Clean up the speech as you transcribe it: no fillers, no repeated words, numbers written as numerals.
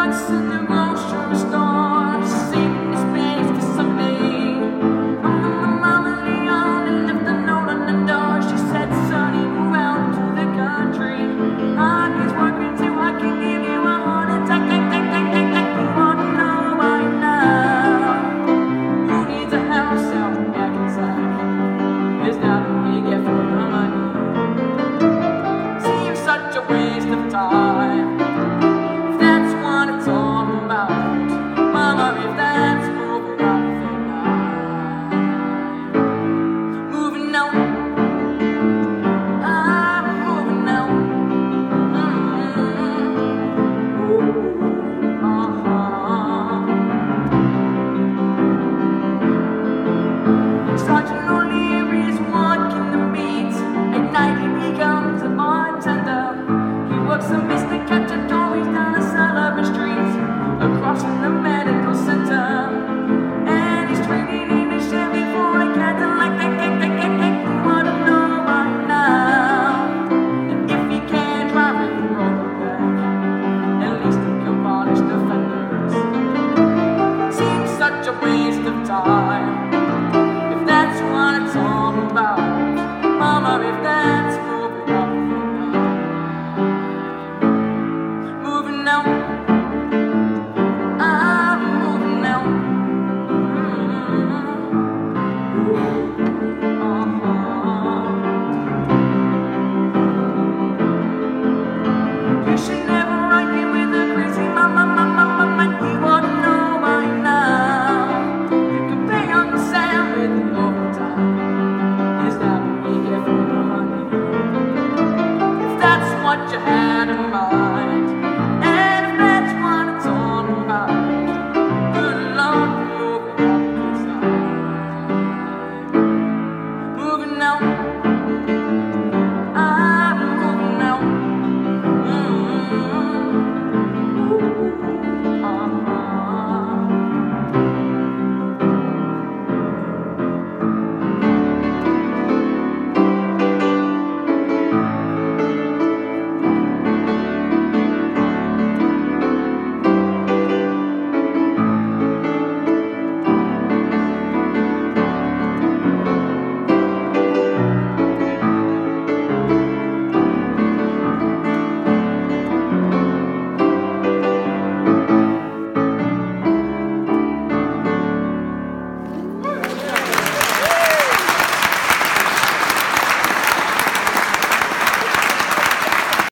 once in the grocery store, saving his space for someday. Mama Leon and left a note on the door. She said, "Sonny, move out to the country. Hockey's working too. I can give you a heart attack. You wanna know why now? Who needs a house out back inside? It's not what you get for the money. Seems such a waste of time. If that's what it's all about, Mama, if that's moving out the night, moving out, I'm moving out. Sergeant O'Leary's walking the beat. At night he becomes a bartender. He works the Mystic Cacciatories down a Sullivan Street, across from the medical center. And he's trading in a Chevy for a Cadillac. You wanna know right now? And if he can't drive it and roll it back, at least he can polish the fenders. Seems such a waste of time.